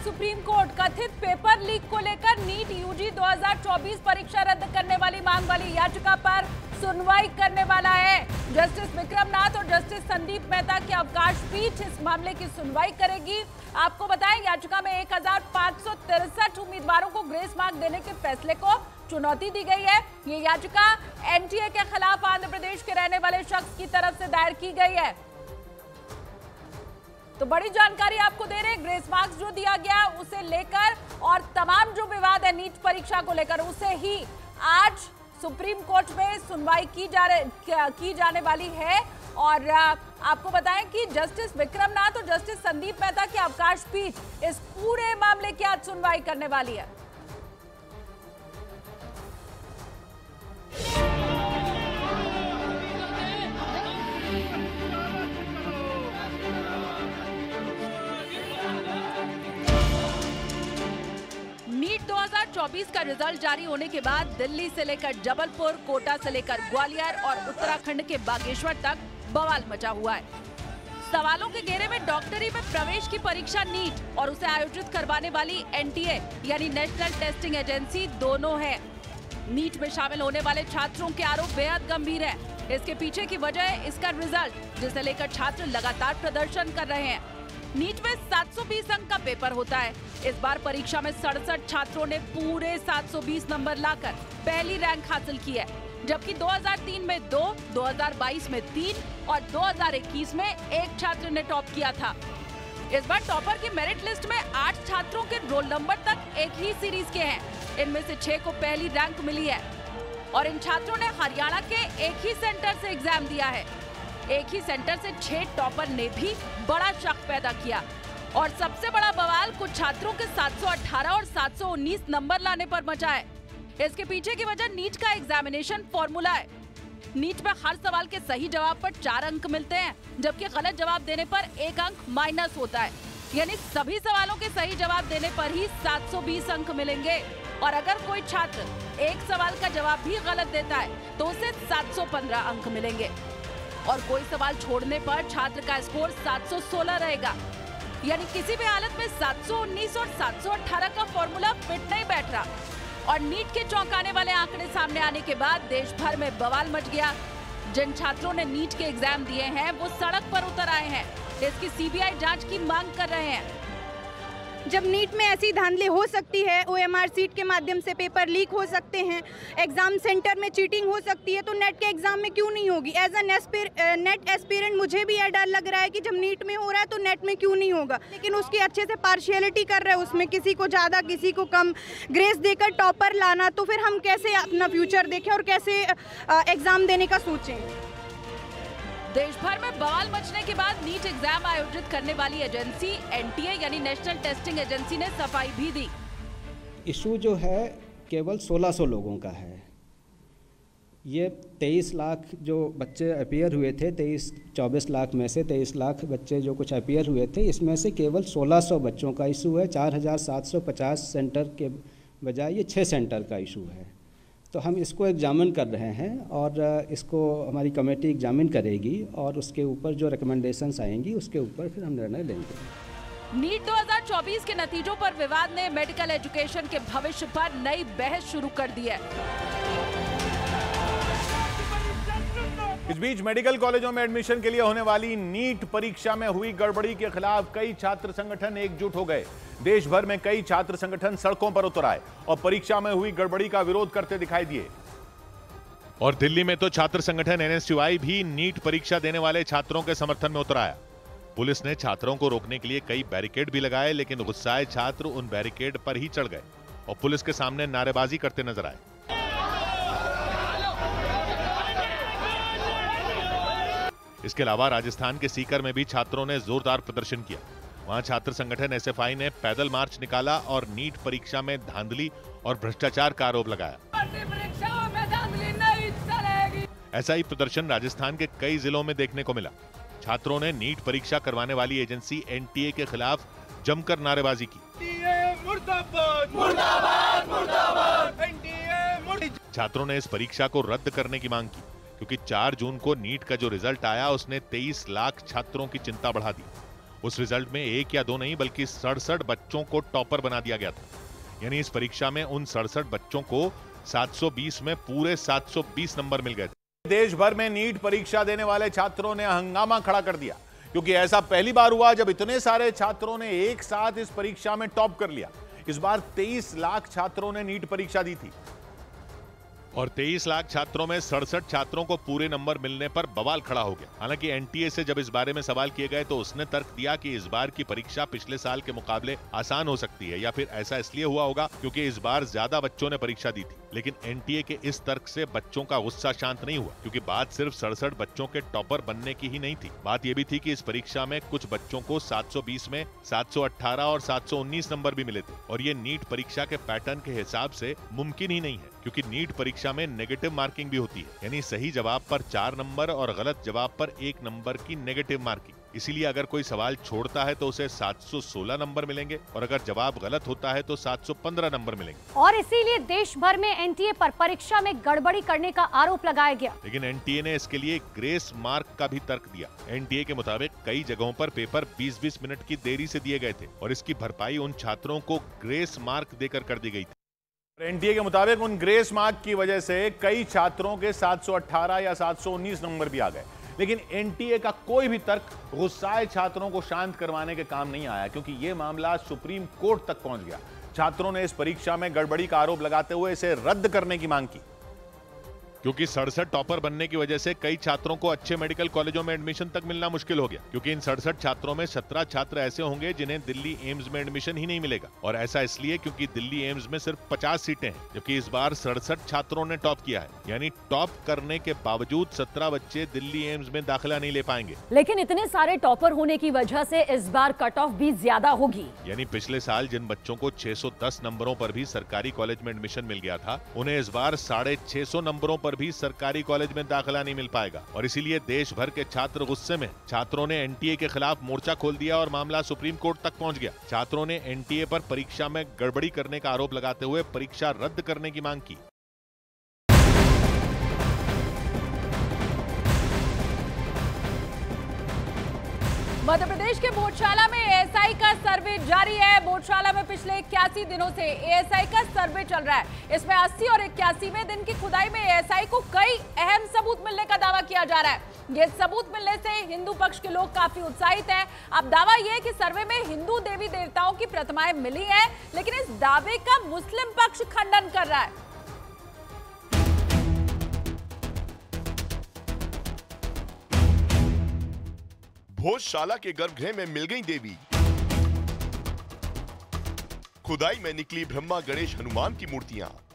Supreme Court. कथित paper leak को लेकर नीट यूजी 2024 परीक्षा रद्द करने वाली मांग वाली याचिका पर सुनवाई करने वाला है। जस्टिस विक्रम नाथ और जस्टिस संदीप मेहता की अवकाश पीठ इस मामले की सुनवाई करेगी। आपको बताएं, याचिका में 1563 उम्मीदवारों को ग्रेस मार्क देने के फैसले को चुनौती दी गई है। ये याचिका एनटीए के खिलाफ आंध्र प्रदेश के रहने वाले शख्स की तरफ से दायर की गई है। तो बड़ी जानकारी आपको दे रहे हैं, ग्रेस मार्क्स जो दिया गया उसे लेकर और तमाम जो विवाद है नीट परीक्षा को लेकर, उसे ही आज सुप्रीम कोर्ट में सुनवाई की जाने वाली है। और आपको बताएं कि जस्टिस विक्रम नाथ और जस्टिस संदीप मेहता की अवकाश पीठ इस पूरे मामले की आज सुनवाई करने वाली है। नीट 2024 का रिजल्ट जारी होने के बाद दिल्ली से लेकर जबलपुर, कोटा से लेकर ग्वालियर और उत्तराखंड के बागेश्वर तक बवाल मचा हुआ है। सवालों के घेरे में डॉक्टरी में प्रवेश की परीक्षा नीट और उसे आयोजित करवाने वाली एनटीए यानी नेशनल टेस्टिंग एजेंसी दोनों है। नीट में शामिल होने वाले छात्रों के आरोप बेहद गंभीर है। इसके पीछे की वजह है इसका रिजल्ट, जिसे लेकर छात्र लगातार प्रदर्शन कर रहे हैं। नीट में 720 अंक का पेपर होता है। इस बार परीक्षा में 67 छात्रों ने पूरे 720 नंबर लाकर पहली रैंक हासिल की है, जबकि 2003 में 2, 2022 में 3 और 2021 में 1 छात्र ने टॉप किया था। इस बार टॉपर की मेरिट लिस्ट में 8 छात्रों के रोल नंबर तक एक ही सीरीज के हैं। इनमें से 6 को पहली रैंक मिली है और इन छात्रों ने हरियाणा के एक ही सेंटर से एग्जाम दिया है। एक ही सेंटर से 6 टॉपर ने भी बड़ा शक पैदा किया और सबसे बड़ा बवाल कुछ छात्रों के 718 और 719 नंबर लाने पर मचा है। इसके पीछे की वजह नीट का एग्जामिनेशन फॉर्मूला है। नीट में हर सवाल के सही जवाब पर 4 अंक मिलते हैं, जबकि गलत जवाब देने पर 1 अंक माइनस होता है। यानी सभी सवालों के सही जवाब देने पर ही 720 अंक मिलेंगे और अगर कोई छात्र एक सवाल का जवाब भी गलत देता है तो उसे 715 अंक मिलेंगे और कोई सवाल छोड़ने पर छात्र का स्कोर 716 रहेगा। यानी किसी भी हालत में 719 और 718 का फॉर्मूला फिट नहीं बैठ रहा। और नीट के चौंकाने वाले आंकड़े सामने आने के बाद देश भर में बवाल मच गया। जिन छात्रों ने नीट के एग्जाम दिए हैं वो सड़क पर उतर आए हैं, इसकी सीबीआई जांच की मांग कर रहे हैं। जब नीट में ऐसी धांधली हो सकती है, ओएमआर सीट के माध्यम से पेपर लीक हो सकते हैं, एग्जाम सेंटर में चीटिंग हो सकती है, तो नेट के एग्जाम में क्यों नहीं होगी? एज अ नेट एस्पिरेंट मुझे भी यह डर लग रहा है कि जब नीट में हो रहा है तो नेट में क्यों नहीं होगा। लेकिन उसकी अच्छे से पार्शियलिटी कर रहे हैं, उसमें किसी को ज़्यादा किसी को कम ग्रेस देकर टॉपर लाना, तो फिर हम कैसे अपना फ्यूचर देखें और कैसे एग्जाम देने का सोचें। देश भर में बवाल मचने के बाद नीट एग्जाम आयोजित करने वाली एजेंसी एनटीए यानी नेशनल टेस्टिंग एजेंसी ने सफाई भी दी। इशू जो है केवल 1600 लोगों का है। ये 23 लाख जो बच्चे अपीयर हुए थे, 24 लाख में से 23 लाख बच्चे जो कुछ अपीयर हुए थे, इसमें से केवल 1600 बच्चों का इशू है। 4750 सेंटर के बजाय ये 6 सेंटर का इशू है। तो हम इसको एग्जामिन कर रहे हैं और इसको हमारी कमेटी एग्जामिन करेगी और उसके ऊपर जो रिकमेंडेशंस आएंगी उसके ऊपर फिर हम निर्णय लेंगे। नीट 2024 के नतीजों पर विवाद ने मेडिकल एजुकेशन के भविष्य पर नई बहस शुरू कर दी है। इस बीच मेडिकल कॉलेजों में एडमिशन के लिए होने वाली नीट परीक्षा में हुई गड़बड़ी के खिलाफ कई छात्र संगठन एकजुट हो गए। देश भर में कई छात्र संगठन सड़कों पर उतर आए और परीक्षा में हुई गड़बड़ी का विरोध करते दिखाई दिए। और दिल्ली में तो छात्र संगठन एनएसयूआई भी नीट परीक्षा देने वाले छात्रों के समर्थन में उतर आया। पुलिस ने छात्रों को रोकने के लिए कई बैरिकेड भी लगाए, लेकिन गुस्साए छात्र उन बैरिकेड पर ही चढ़ गए और पुलिस के सामने नारेबाजी करते नजर आए। इसके अलावा राजस्थान के सीकर में भी छात्रों ने जोरदार प्रदर्शन किया। वहां छात्र संगठन एसएफआई ने पैदल मार्च निकाला और नीट परीक्षा में धांधली और भ्रष्टाचार का आरोप लगाया। ऐसा ही प्रदर्शन राजस्थान के कई जिलों में देखने को मिला। छात्रों ने नीट परीक्षा करवाने वाली एजेंसी एनटीए के खिलाफ जमकर नारेबाजी की। छात्रों ने इस परीक्षा को रद्द करने की मांग की, क्योंकि 4 जून को नीट का जो रिजल्ट आया उसने 23 लाख छात्रों की चिंता बढ़ा दी उस रिजल्ट में 1 या 2 नहीं बल्कि 67 बच्चों को टॉपर बना दिया गया था। यानी इस परीक्षा में उन 67 बच्चों को 720 में पूरे 720 नंबर मिल गए थे। देश भर में नीट परीक्षा देने वाले छात्रों ने हंगामा खड़ा कर दिया, क्योंकि ऐसा पहली बार हुआ जब इतने सारे छात्रों ने एक साथ इस परीक्षा में टॉप कर लिया। इस बार 23 लाख छात्रों ने नीट परीक्षा दी थी और 23 लाख छात्रों में 67 छात्रों को पूरे नंबर मिलने पर बवाल खड़ा हो गया। हालांकि एनटीए से जब इस बारे में सवाल किए गए तो उसने तर्क दिया कि इस बार की परीक्षा पिछले साल के मुकाबले आसान हो सकती है, या फिर ऐसा इसलिए हुआ होगा क्योंकि इस बार ज्यादा बच्चों ने परीक्षा दी थी। लेकिन एनटीए के इस तर्क से बच्चों का गुस्सा शांत नहीं हुआ, क्योंकि बात सिर्फ 67 बच्चों के टॉपर बनने की ही नहीं थी। बात यह भी थी कि इस परीक्षा में कुछ बच्चों को 720 में 718 और 719 नंबर भी मिले थे, और ये नीट परीक्षा के पैटर्न के हिसाब से मुमकिन ही नहीं है, क्योंकि नीट परीक्षा में नेगेटिव मार्किंग भी होती है, यानी सही जवाब पर 4 नंबर और गलत जवाब पर 1 नंबर की नेगेटिव मार्किंग। इसीलिए अगर कोई सवाल छोड़ता है तो उसे 716 नंबर मिलेंगे और अगर जवाब गलत होता है तो 715 नंबर मिलेंगे। और इसीलिए देश भर में एनटीए पर परीक्षा में गड़बड़ी करने का आरोप लगाया गया। लेकिन एनटीए ने इसके लिए ग्रेस मार्क का भी तर्क दिया। एनटीए के मुताबिक कई जगहों पर पेपर 20-20 मिनट की देरी से दिए गए थे और इसकी भरपाई उन छात्रों को ग्रेस मार्क देकर कर दी गई थी। एनटीए के मुताबिक उन ग्रेस मार्क की वजह से कई छात्रों के 718 या 719 नंबर भी आ गए। लेकिन एनटीए का कोई भी तर्क गुस्साए छात्रों को शांत करवाने के काम नहीं आया, क्योंकि यह मामला सुप्रीम कोर्ट तक पहुंच गया। छात्रों ने इस परीक्षा में गड़बड़ी का आरोप लगाते हुए इसे रद्द करने की मांग की, क्योंकि 67 टॉपर बनने की वजह से कई छात्रों को अच्छे मेडिकल कॉलेजों में एडमिशन तक मिलना मुश्किल हो गया, क्योंकि इन 67 छात्रों में 17 छात्र ऐसे होंगे जिन्हें दिल्ली एम्स में एडमिशन ही नहीं मिलेगा। और ऐसा इसलिए क्योंकि दिल्ली एम्स में सिर्फ 50 सीटें हैं, जबकि इस बार 67 छात्रों ने टॉप किया है। यानी टॉप करने के बावजूद 17 बच्चे दिल्ली एम्स में दाखिला नहीं ले पाएंगे। लेकिन इतने सारे टॉपर होने की वजह से इस बार कट ऑफ भी ज्यादा होगी। यानी पिछले साल जिन बच्चों को 610 नंबरों पर भी सरकारी कॉलेज में एडमिशन मिल गया था, उन्हें इस बार 650 नंबरों पर भी सरकारी कॉलेज में दाखिला नहीं मिल पाएगा। और इसीलिए देश भर के छात्र गुस्से में। छात्रों ने एनटीए के खिलाफ मोर्चा खोल दिया और मामला सुप्रीम कोर्ट तक पहुंच गया। छात्रों ने एनटीए पर परीक्षा में गड़बड़ी करने का आरोप लगाते हुए परीक्षा रद्द करने की मांग की। मध्य प्रदेश के बोधशाला में एएसआई का सर्वे जारी है। बोधशाला में पिछले 81 दिनों से एएसआई का सर्वे चल रहा है। इसमें 80 और 81वें दिन की खुदाई में एएसआई को कई अहम सबूत मिलने का दावा किया जा रहा है। ये सबूत मिलने से हिंदू पक्ष के लोग काफी उत्साहित हैं। अब दावा यह है कि सर्वे में हिंदू देवी देवताओं की प्रतिमाएं मिली हैं, लेकिन इस दावे का मुस्लिम पक्ष खंडन कर रहा है। भोजशाला के गर्भगृह में मिल गई देवी। खुदाई में निकली ब्रह्मा गणेश हनुमान की मूर्तियां।